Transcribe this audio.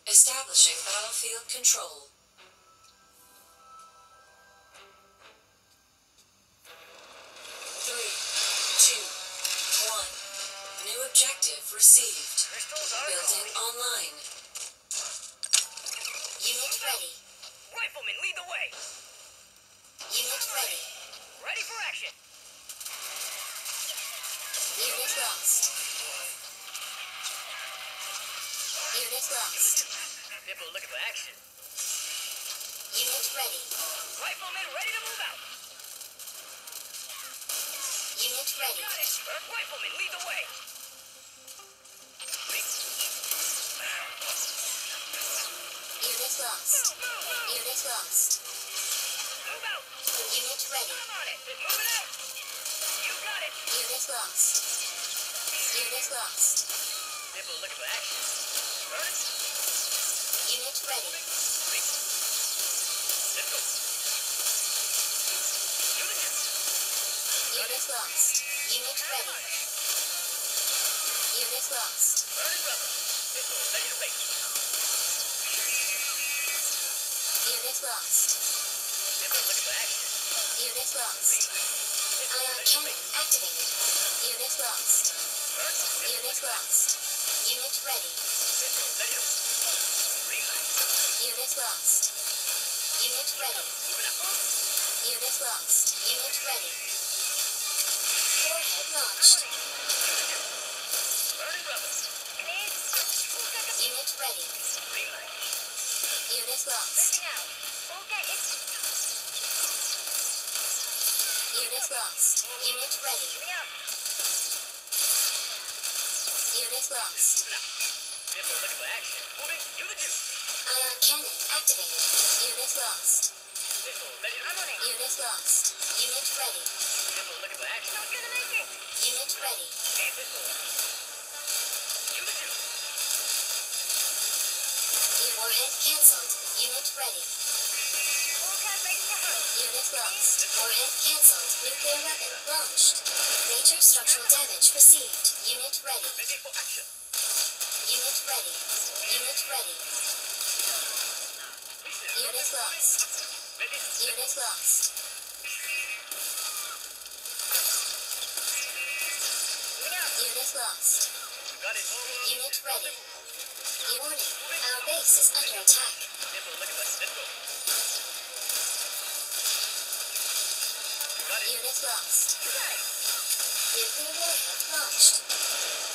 Establishing battlefield control. Three, two, one. New objective received. Building online. Unit ready. Riflemen, lead the way. Unit ready. Ready for action. Unit lost. Unit lost. People are looking for action. Unit ready. Riflemen, ready to move out. Unit ready. Got it. Riflemen, lead the way. Unit lost. Unit lost. Move out. Unit ready. I'm on it. Move it out. You got it. Unit lost. Unit lost. People are looking for action. Burn it. Unit ready. Let's go. Do the jump. Unit lost. Unit ready. Unit lost. Burn it, rubber. People ready to race. Unit lost. People are looking for action. Unit lost. People Ion ready to cannon race. activated. Unit lost. Burn it. Unit lost. Unit ready. People ready to green light. Unit lost. Unit ready. Move it up. Unit lost. Unit ready. Warhead launched. Burn it, rubber. Unit ready. Green light. Unit lost. Unit lost. Unit ready. Unit lost. Moving up. People are looking for action. Moving. Do the juice. Ion cannon activated. Unit lost. People ready to run. Unit lost. Unit ready. People are looking for action. Not gonna make it. Unit ready. And people. Do the juice. Warhead cancelled. Unit ready. Unit lost. Warhead cancelled. Nuclear weapon launched. Major structural damage received. Unit ready. Ready for action. Unit ready. Unit ready. Unit lost. Ready. Unit lost. Unit lost. Got it. Unit ready. Warning. Our base is under attack. People are looking for. Let's go. Got it. Unit lost. Nuclear warhead launched.